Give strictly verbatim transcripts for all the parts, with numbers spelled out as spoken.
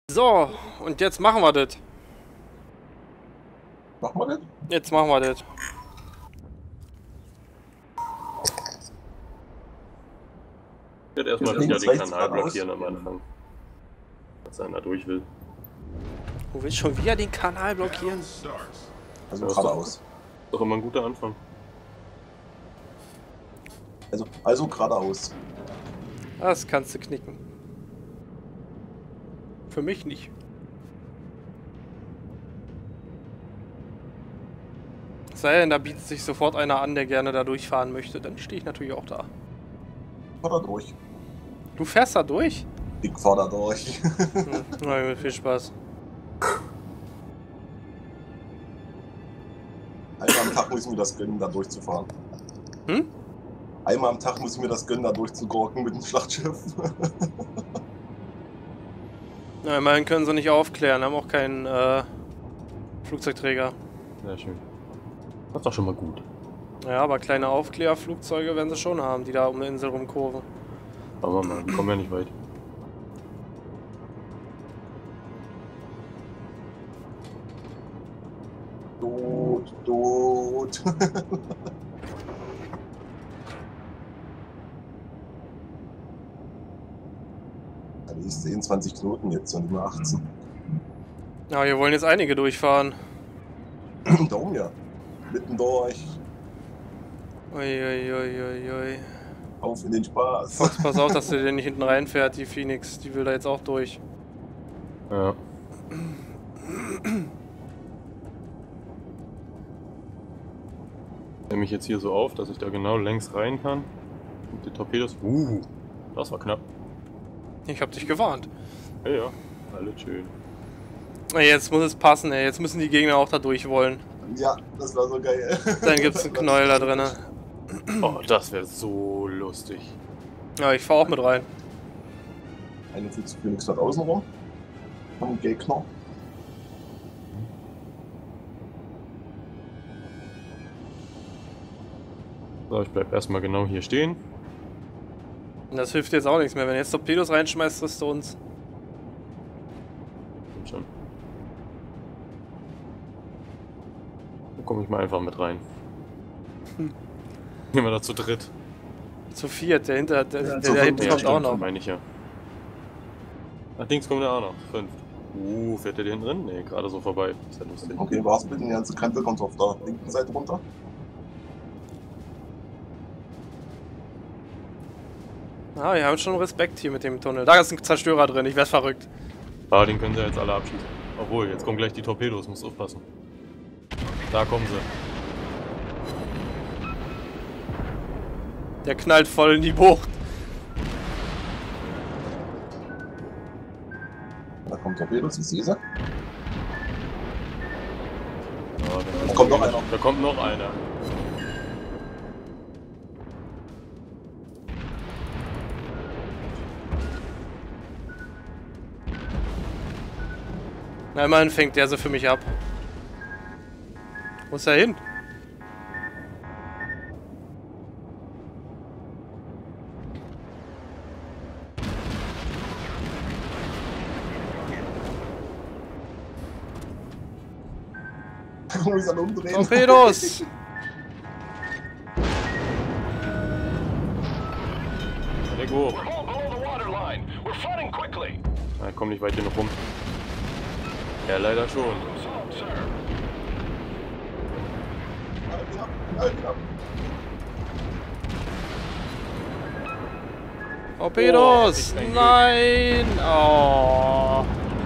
So, und jetzt machen wir das. Machen wir das? Jetzt machen wir das. Ich werde erstmal wieder den Kanal blockieren am Anfang. Dass einer durch will. Du willst schon wieder den Kanal blockieren? Also Ja, geradeaus. Ist doch immer ein guter Anfang. Also, also geradeaus. Das kannst du knicken. Für mich nicht. Sei denn, da bietet sich sofort einer an, der gerne da durchfahren möchte. Dann stehe ich natürlich auch da. Fahr da durch. Du fährst da durch? Ich fahr da durch. Hm, na, viel Spaß. Einmal am Tag muss ich mir das gönnen, da durchzufahren. Hm? Einmal am Tag muss ich mir das gönnen, da durchzugurken mit dem Schlachtschiff. Na, immerhin können sie nicht aufklären, haben auch keinen äh, Flugzeugträger. Sehr schön. Das ist doch schon mal gut. Ja, aber kleine Aufklärflugzeuge werden sie schon haben, die da um eine Insel rumkurven. Aber man, die kommen ja nicht weit. Tot, tot. Die ist zehn, Knoten jetzt und nur achtzehn. Ja, hier wollen jetzt einige durchfahren. Darum ja. Mitten durch. Uiuiuiui. Auf in den Spaß. Fox, pass auf, dass du den nicht hinten reinfährt, die Phoenix. Die will da jetzt auch durch. Ja. Ich nehme mich jetzt hier so auf, dass ich da genau längs rein kann. Und die Torpedos. Uh, das war knapp. Ich hab dich gewarnt. Ja, ja. Alles schön. Jetzt muss es passen, ey. Jetzt müssen die Gegner auch da durch wollen. Ja, das war so geil. Dann gibt's einen Knäuel da drin. Oh, das wäre so lustig. Ja, ich fahr auch mit rein. einundvierzig Phoenix dort außen rum. Vom Gegner. So, ich bleib erstmal genau hier stehen. Und das hilft jetzt auch nichts mehr. Wenn du jetzt Torpedos reinschmeißt, triffst du uns. Kommt schon. Dann komme ich mal einfach mit rein. Hm. Gehen wir da zu dritt. Zu viert, der hinter, der, Ja, der, zu der hinten fünf, kommt ja, auch stimmt, noch. meine ich ja. Allerdings kommt er auch noch. Fünf. Uh, fährt der den drin? Ne, gerade so vorbei. Ist ja lustig. Okay, war's bitte, die ganze Kante kommt auf der linken Seite runter. Ah, wir haben schon Respekt hier mit dem Tunnel. Da ist ein Zerstörer drin, ich werd verrückt. Ah, den können sie jetzt alle abschießen. Obwohl, jetzt kommen gleich die Torpedos, muss aufpassen. Da kommen sie. Der knallt voll in die Bucht. Da kommt Torpedos, ich sehe sie. Ja, Da kommt noch einer. Da kommt noch einer. Na, immerhin fängt der sie für mich ab. Wo ist er hin? Wo ist er umdrehen? Torpedos! Leg hoch. Na, komm nicht weit genug rum. Ja, leider schon. Torpedos! Oh, ich Nein! Oh.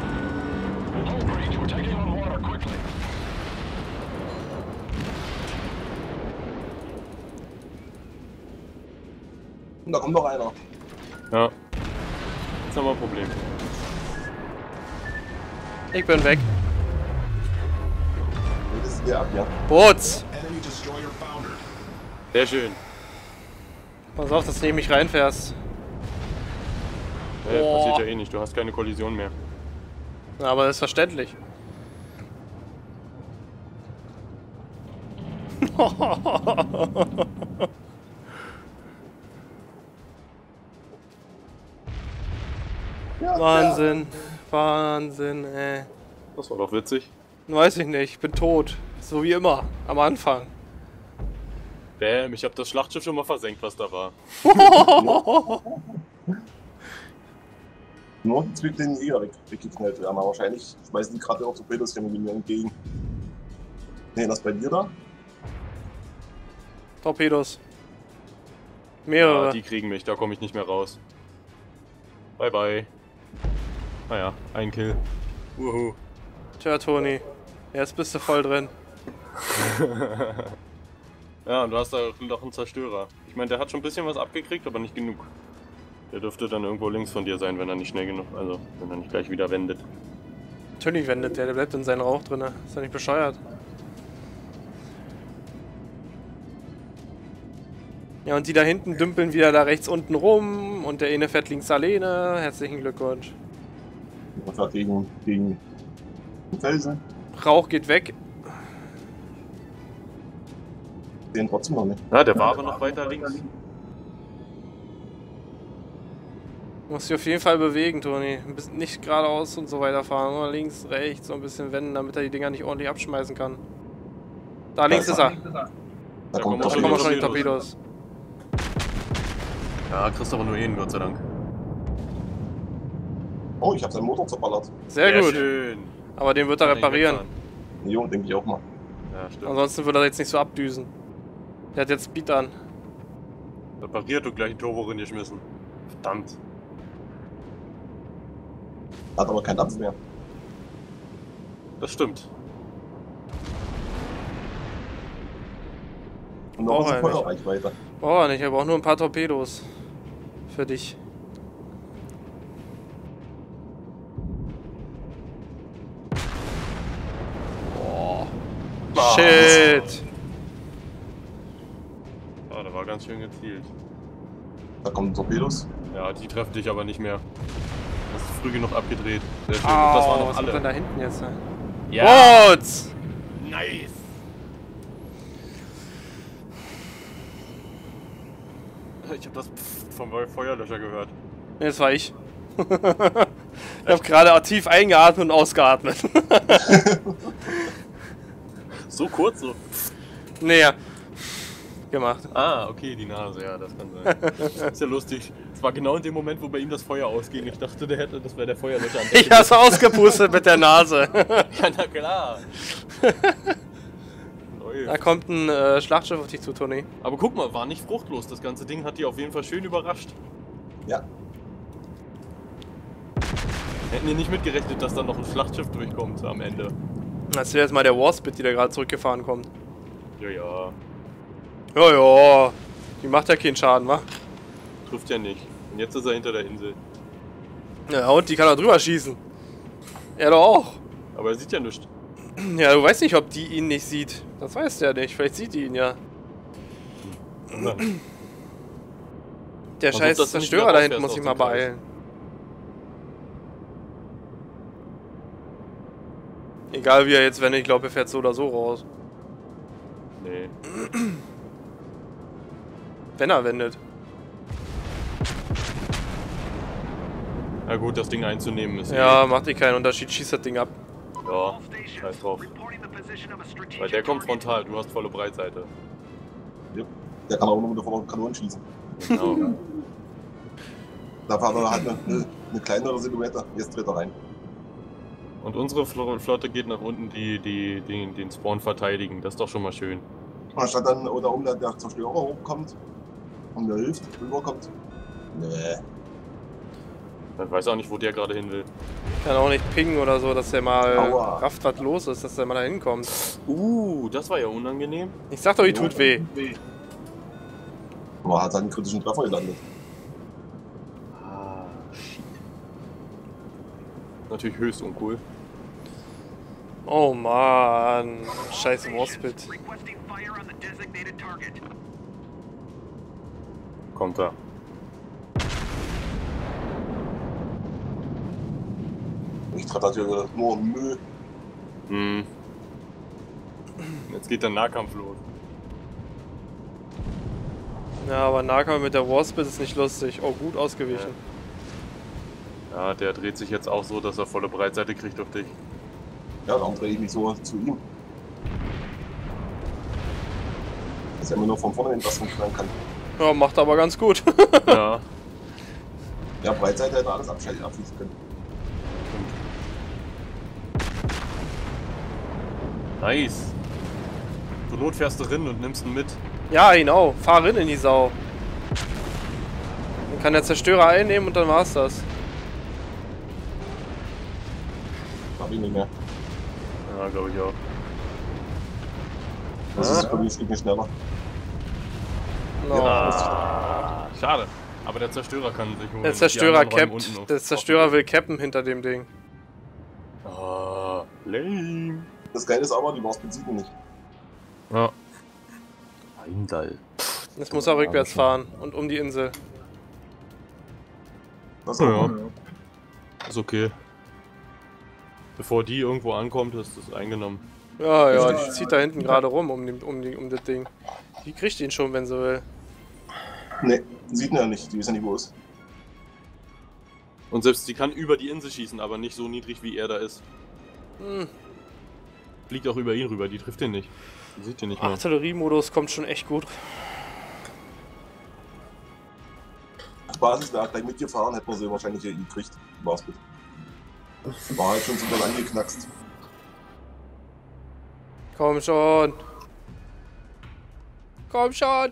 Da kommt noch einer. Ja. Jetzt haben wir ein Problem. Ich bin weg. Das ist der ab, ja. Boots! Sehr schön. Pass auf, dass du neben mich reinfährst. Ja, Oh. passiert ja eh nicht, du hast keine Kollision mehr. Aber das ist verständlich. Ja, Wahnsinn. Wahnsinn, ey. Das war doch witzig. Weiß ich nicht, ich bin tot. So wie immer, am Anfang. Bäm, ich hab das Schlachtschiff schon mal versenkt, was da war. Nur die Zwiebeln eher weg, weggeknallt werden, aber wahrscheinlich schmeißen die gerade auch Torpedos hier mir entgegen. Ne, das bei dir da? Torpedos. Mehrere. Ja, die kriegen mich, da komme ich nicht mehr raus. Bye bye. Naja, ein Kill. Uhu. Tja, Toni. Jetzt bist du voll drin. Ja, und du hast da noch einen Zerstörer. Ich meine, der hat schon ein bisschen was abgekriegt, aber nicht genug. Der dürfte dann irgendwo links von dir sein, wenn er nicht schnell genug, also wenn er nicht gleich wieder wendet. Natürlich wendet der, der bleibt in seinen Rauch drin. Ist doch nicht bescheuert. Ja, und die da hinten dümpeln wieder da rechts unten rum und der eine fährt links alleine. Herzlichen Glückwunsch. Und fährt gegen, gegen den Felsen. Rauch geht weg. Den trotzdem noch nicht. Ja, der war aber noch weiter links. Muss dich auf jeden Fall bewegen, Toni. Ein bisschen nicht geradeaus und so weiter fahren, nur links, rechts, so ein bisschen wenden, damit er die Dinger nicht ordentlich abschmeißen kann. Da links ist er. Da Da kommt kommen Da doch kommen auch schon. schon die Torpedos. Ja, kriegst aber nur einen, Gott sei Dank. Oh, ich hab seinen Motor zerballert. Sehr gut. Schön. Aber den wird er Kann ich reparieren. wegfahren. Jo, denke ich auch mal. Ja, stimmt. Ansonsten wird er jetzt nicht so abdüsen. Der hat jetzt Speed an. Repariert und gleich ein Turbo reingeschmissen. Verdammt. Hat aber keinen Dampf mehr. Das stimmt. Und noch Braucht ist er die Feuerreichweite. Braucht er nicht, er braucht nur ein paar Torpedos. Für dich. Oh. Shit. Ah, da war ganz schön gezielt. Da kommen Torpedos. Ja, die treffen dich aber nicht mehr. Du hast früh genug abgedreht. Sehr schön. Au, Und das waren noch was kommt denn alle. da hinten jetzt? Ne? Ja. Boats! Nice. Ich hab das Pfft vom Feuerlöscher gehört. Ne, das war ich. Ich hab gerade tief eingeatmet und ausgeatmet. So kurz so. Näher. Gemacht. Ah, okay, die Nase, ja, das kann sein. Ist ja lustig. Es war genau in dem Moment, wo bei ihm das Feuer ausging. Ich dachte, der hätte, das wäre der Feuerlöscher. An der Ich hab's ausgepustet mit der Nase. Ja, na klar. Da kommt ein äh, Schlachtschiff auf dich zu, Toni. Aber guck mal, war nicht fruchtlos. Das ganze Ding hat die auf jeden Fall schön überrascht. Ja. Hätten die nicht mitgerechnet, dass dann noch ein Schlachtschiff durchkommt am Ende. Das ist jetzt mal der Warspit, die da gerade zurückgefahren kommt. Ja, ja. Ja, ja. Die macht ja keinen Schaden, wa? Trifft ja nicht. Und jetzt ist er hinter der Insel. Ja, und die kann da drüber schießen. Er doch auch. Aber er sieht ja nichts. Ja, du weißt nicht, ob die ihn nicht sieht. Das weißt du ja nicht. Vielleicht sieht die ihn ja. Ja. Der Versuch, scheiß dass du nicht Zerstörer wieder da hinten rausfährst muss aus ich dem mal Kreis. beeilen. Egal wie er jetzt wendet, ich glaube, er fährt so oder so raus. Nee. Wenn er wendet. Na gut, das Ding einzunehmen ist. Ja, macht dir keinen Unterschied. Schießt das Ding ab. Ja, scheiß drauf. Weil der kommt frontal, du hast volle Breitseite. Ja. Der kann auch nur mit der vorderen Kanone schießen. Genau. Da war er halt eine, eine, eine kleinere Silhouette. Jetzt dreht er rein. Und unsere Flo- Flotte geht nach unten, die, die, die den Spawn verteidigen. Das ist doch schon mal schön. Anstatt dann oder um der, der Zerstörer hochkommt und der hilft, rüberkommt. Nee. Man weiß auch nicht, wo der gerade hin will. Kann auch nicht pingen oder so, dass der mal Aua. rafft, was los ist, dass der mal da hinkommt. Uh, das war ja unangenehm. Ich sag doch, die tut weh. Aber hat seinen kritischen Treffer gelandet. Ah, shit. Natürlich höchst uncool. Oh man, scheiß Warspit. Kommt er. Ich treffe natürlich nur Müll. Hm. Jetzt geht der Nahkampf los. Ja, aber Nahkampf mit der Warspit ist nicht lustig. Oh, gut ausgewichen. Ja, der dreht sich jetzt auch so, dass er volle Breitseite kriegt auf dich. Ja, darum drehe ich mich so zu ihm. Dass er mir nur von vorne Entlastung knallen kann. Ja, macht aber ganz gut. Ja. Ja, Breitseite hätte alles abschalten, abschließen können. Nice. Zur Not fährst du rein und nimmst ihn mit. Ja, genau. Fahr rein in die Sau. Dann kann der Zerstörer einnehmen und dann war's das. Hab ich nicht mehr. Ja, glaube ich auch. Das Ah. ist bei mir ein Stückchen schneller. No. Ah, schade. Aber der Zerstörer kann sich holen. Der Die Zerstörer anderen räumen unten cappt. auf- Der Zerstörer will cappen hinter dem Ding. Ah, lame. Das Geile ist aber, die Maus bezieht ihn nicht. Ja. Heimdall. Jetzt muss er rückwärts fahren und um die Insel. Das Ja. auch. Ist okay. Bevor die irgendwo ankommt, ist das eingenommen. Ja, ja, die zieht da hinten gerade rum um, den, um, die, um das Ding. Die kriegt ihn schon, wenn sie will. Ne, sieht ihn ja nicht, die ist ja nicht groß. Und selbst die kann über die Insel schießen, aber nicht so niedrig, wie er da ist. Hm. Fliegt auch über ihn rüber, die trifft ihn nicht. Die sieht ihn nicht mehr. Artilleriemodus kommt schon echt gut. Basis wäre gleich mitgefahren, hätten wir sie wahrscheinlich hier gekriegt. War's gut. War halt schon zu doll angeknackst. Komm schon. Komm schon.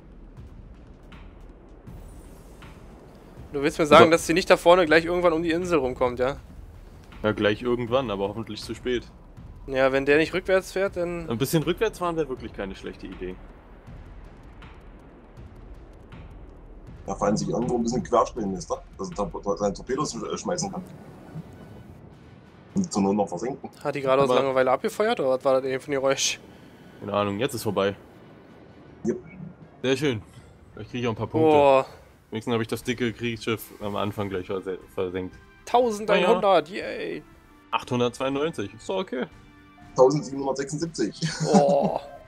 Du willst mir sagen, Aber- dass sie nicht da vorne gleich irgendwann um die Insel rumkommt, ja? Ja, gleich irgendwann, aber hoffentlich zu spät. Ja, wenn der nicht rückwärts fährt, dann... Ein bisschen rückwärts fahren wäre wirklich keine schlechte Idee. Da fallen sich irgendwo ein bisschen querstellen ist, dass er Tor- seine Torpedos äh, schmeißen kann. Und zur Not noch versenken. Hat die gerade aus Aber- Langeweile abgefeuert oder was war das eben für ein Geräusch? Keine Ahnung, jetzt ist vorbei. Yep. Sehr schön. Vielleicht kriege ich auch ein paar Punkte. Boah, Wenigstens habe ich das dicke Kriegsschiff am Anfang gleich verse- versenkt. eintausendeinhundert, yay! achthundertzweiundneunzig, ist doch okay. eintausendsiebenhundertsechsundsiebzig. Boah.